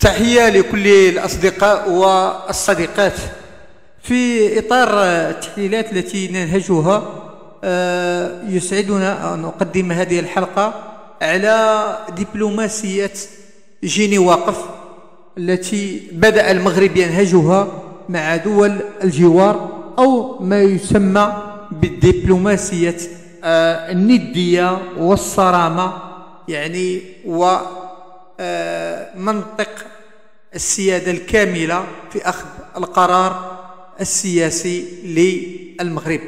تحية لكل الأصدقاء والصديقات. في إطار التحليلات التي ننهجها يسعدنا أن نقدم هذه الحلقة على دبلوماسية جيني واقف التي بدأ المغرب ينهجها مع دول الجوار، أو ما يسمى بالدبلوماسية الندية والصرامة، يعني ومنطق السيادة الكاملة في أخذ القرار السياسي للمغرب.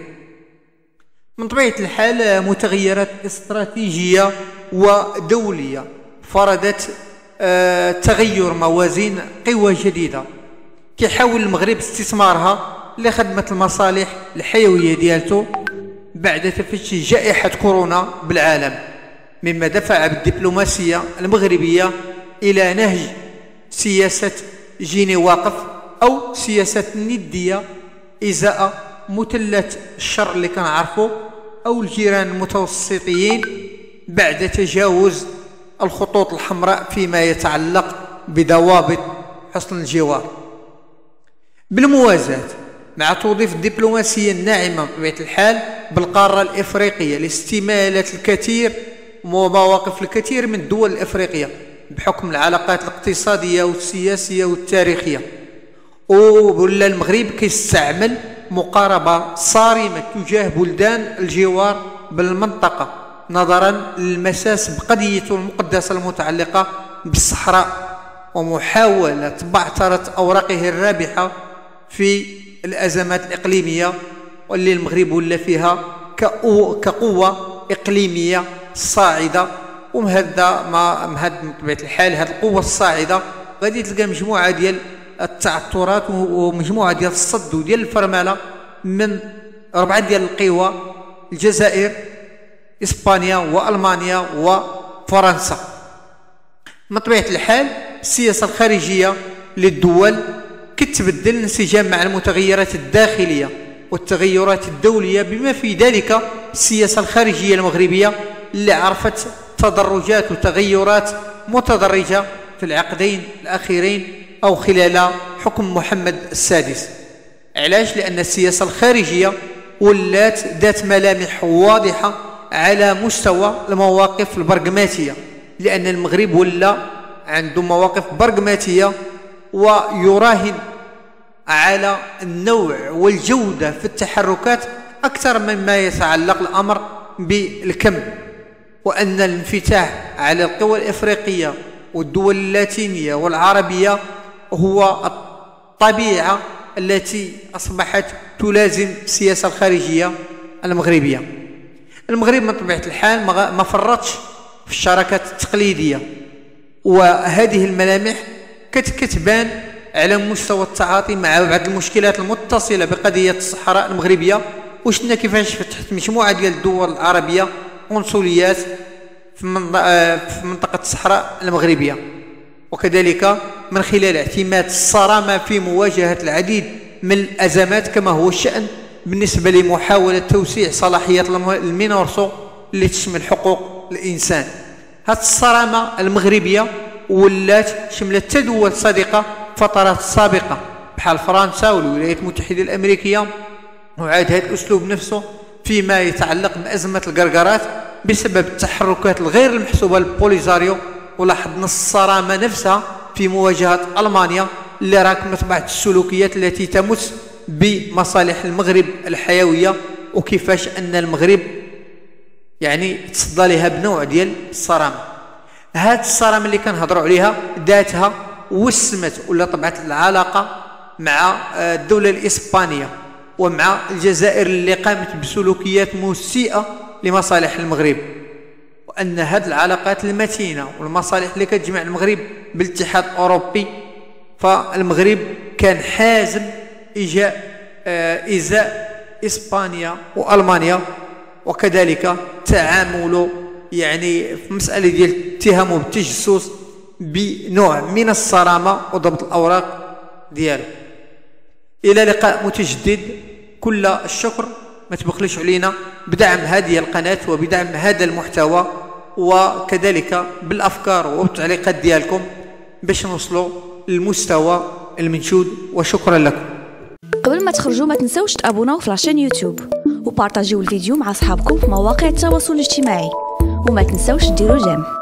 من طبيعة الحال متغيرات استراتيجية ودولية فرضت تغير موازين قوى جديدة كيحاول المغرب استثمارها لخدمة المصالح الحيوية ديالته بعد تفشي جائحة كورونا بالعالم، مما دفع بالدبلوماسية المغربية إلى نهج سياسة جيني واقف أو سياسة الندية إزاء مثلث الشر اللي كنعرفه أو الجيران المتوسطيين بعد تجاوز الخطوط الحمراء فيما يتعلق بضوابط حسن الجوار. بالموازاة مع توظيف الدبلوماسية الناعمة بطبيعة الحال بالقارة الإفريقية لاستمالة الكثير ومواقف الكثير من الدول الإفريقية بحكم العلاقات الاقتصادية والسياسية والتاريخية، ولا المغرب كيستعمل مقاربة صارمة تجاه بلدان الجوار بالمنطقة نظرا للمساس بقضيته المقدسة المتعلقة بالصحراء ومحاولة بعثرة أوراقه الرابحة في الأزمات الإقليمية واللي المغرب ولا فيها كقوة إقليمية صاعدة. وهذا من طبيعة الحال هذه القوة الصاعدة غادي تلقى مجموعة ديال التعثرات ومجموعة ديال الصد وديال الفرملة من 4 ديال القوى: الجزائر، إسبانيا، وألمانيا، وفرنسا. من طبيعة الحال السياسة الخارجية للدول كتبدل انسجام مع المتغيرات الداخلية والتغيرات الدولية، بما في ذلك السياسة الخارجية المغربية اللي عرفت تدرجات وتغيرات متدرجة في العقدين الأخيرين أو خلال حكم محمد السادس. علاش؟ لأن السياسة الخارجية ولات ذات ملامح واضحة على مستوى المواقف البرغماتية، لأن المغرب ولا عنده مواقف برغماتية ويراهن على النوع والجودة في التحركات أكثر مما يتعلق الأمر بالكم، وأن الانفتاح على القوى الإفريقية والدول اللاتينية والعربية هو الطبيعة التي أصبحت تلازم السياسة الخارجية المغربية. المغرب من طبيعة الحال ما فرطش في الشراكات التقليدية، وهذه الملامح كتبان على مستوى التعاطي مع بعض المشكلات المتصلة بقضية الصحراء المغربية، وشنا كيفاش فتحت مجموعة ديال الدول العربية قنصليات في منطقة الصحراء المغربية، وكذلك من خلال اعتماد الصرامة في مواجهة العديد من الأزمات كما هو الشأن بالنسبة لمحاولة توسيع صلاحيات المينورسو اللي تشمل حقوق الإنسان. هذه الصرامة المغربية ولات شملت دول صديقة فترات سابقة بحال فرنسا والولايات المتحدة الأمريكية، وعاد هذا الأسلوب نفسه فيما يتعلق بأزمة القرقرات بسبب التحركات الغير المحسوبة للبوليزاريو، ولاحظنا الصرامة نفسها في مواجهة ألمانيا اللي راكمت بعض السلوكيات التي تمس بمصالح المغرب الحيوية، وكيفاش أن المغرب يعني تصدى لها بنوع ديال الصرامة. هذه الصرامة اللي كنهضروا عليها ذاتها وسمت ولا طبعت العلاقة مع الدولة الإسبانية ومع الجزائر اللي قامت بسلوكيات مسيئة لمصالح المغرب، وأن هذه العلاقات المتينة والمصالح اللي كتجمع المغرب بالاتحاد الأوروبي، فالمغرب كان حازم إزاء إسبانيا وألمانيا، وكذلك تعامله يعني في مسألة ديال اتهامه بالتجسس بنوع من الصرامة وضبط الأوراق دياله. إلى لقاء متجدد. كل الشكر، ما تبخلش علينا بدعم هذه القناة وبدعم هذا المحتوى، وكذلك بالأفكار والتعليقات ديالكم باش نوصلوا المستوى المنشود. وشكرا لكم. قبل ما تخرجوا ما تنسوش تابوناو في لاشين يوتيوب وبارطاجيو الفيديو مع اصحابكم في مواقع التواصل الاجتماعي وما تنسوش ديروا جيم.